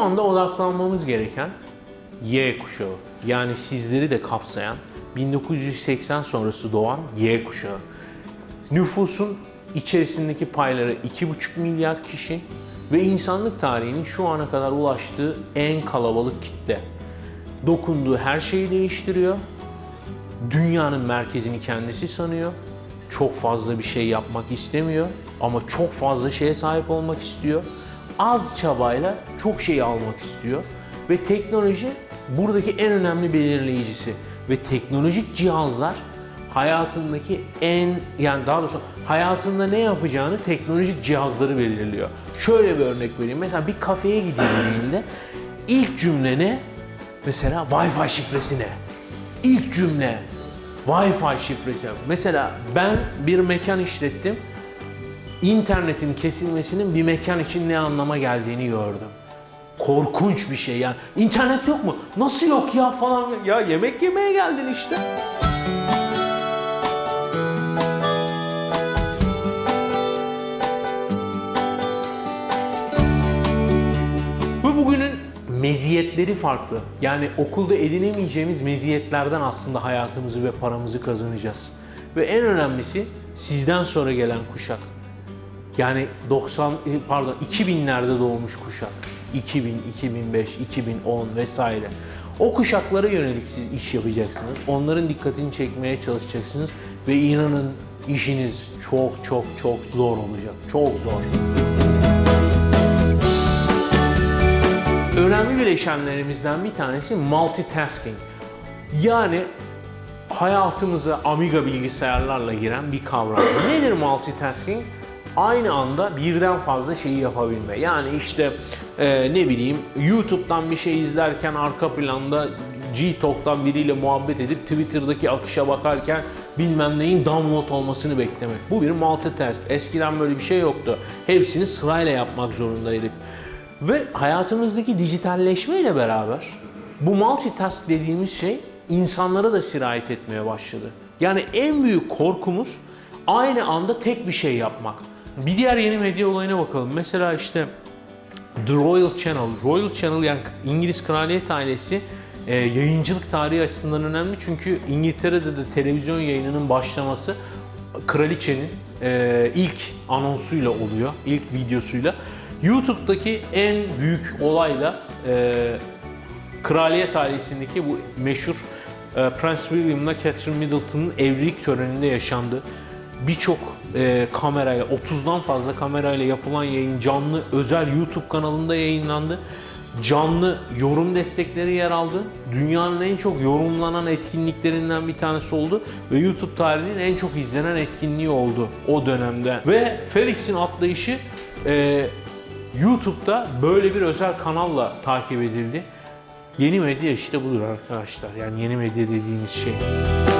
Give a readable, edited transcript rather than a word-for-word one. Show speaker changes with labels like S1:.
S1: anda odaklanmamız gereken Y kuşağı. Yani sizleri de kapsayan 1980 sonrası doğan Y kuşağı. Nüfusun içerisindeki payları 2,5 milyar kişi ve insanlık tarihinin şu ana kadar ulaştığı en kalabalık kitle. Dokunduğu her şeyi değiştiriyor. Dünyanın merkezini kendisi sanıyor. Çok fazla bir şey yapmak istemiyor ama çok fazla şeye sahip olmak istiyor. Az çabayla çok şey almak istiyor ve teknoloji buradaki en önemli belirleyicisi ve teknolojik cihazlar hayatındaki daha doğrusu hayatında ne yapacağını teknolojik cihazları belirliyor. Şöyle bir örnek vereyim. Mesela bir kafeye gidildiğinde ilk cümle ne? Mesela Wi-Fi şifresi ne? İlk cümle Wi-Fi şifresi. Mesela ben bir mekan işlettim. İnternetin kesilmesinin bir mekan için ne anlama geldiğini gördüm. Korkunç bir şey yani. İnternet yok mu? Nasıl yok ya falan. Ya yemek yemeye geldin işte. Ve bugünün meziyetleri farklı. Yani okulda edinemeyeceğimiz meziyetlerden aslında hayatımızı ve paramızı kazanacağız. Ve en önemlisi sizden sonra gelen kuşak. Yani 2000'lerde doğmuş kuşak. 2000, 2005, 2010 vesaire. O kuşaklara yönelik siz iş yapacaksınız. Onların dikkatini çekmeye çalışacaksınız. Ve inanın işiniz çok çok çok zor olacak. Çok zor. Önemli bileşenlerimizden bir tanesi multitasking. Yani hayatımıza Amiga bilgisayarlarla giren bir kavram. Nedir multitasking? Aynı anda birden fazla şeyi yapabilme. Yani işte ne bileyim YouTube'dan bir şey izlerken arka planda Gtalk'tan biriyle muhabbet edip Twitter'daki akışa bakarken bilmem neyin download olmasını beklemek. Bu bir multitask. Eskiden böyle bir şey yoktu. Hepsini sırayla yapmak zorundaydık. Ve hayatımızdaki dijitalleşme ile beraber bu multitask dediğimiz şey insanlara da sirayet etmeye başladı. Yani en büyük korkumuz aynı anda tek bir şey yapmak. Bir diğer yeni medya olayına bakalım. Mesela işte The Royal Channel. Royal Channel yani İngiliz kraliyet ailesi yayıncılık tarihi açısından önemli. Çünkü İngiltere'de de televizyon yayınının başlaması kraliçenin ilk anonsuyla oluyor. İlk videosuyla. YouTube'daki en büyük olayla kraliyet ailesindeki bu meşhur Prince William'la Catherine Middleton'ın evlilik töreninde yaşandı. Birçok kamerayla, 30'dan fazla kamerayla yapılan yayın canlı özel YouTube kanalında yayınlandı. Canlı yorum destekleri yer aldı. Dünyanın en çok yorumlanan etkinliklerinden bir tanesi oldu ve YouTube tarihinin en çok izlenen etkinliği oldu o dönemde. Ve Felix'in atlayışı YouTube'da böyle bir özel kanalla takip edildi. Yeni medya işte budur arkadaşlar. Yani yeni medya dediğimiz şey.